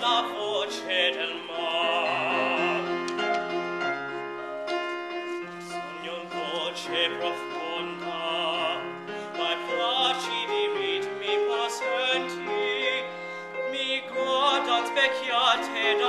la voce del mar. Sogno in voce profonda, dai placidi ritmi possenti, mi godon specchiate da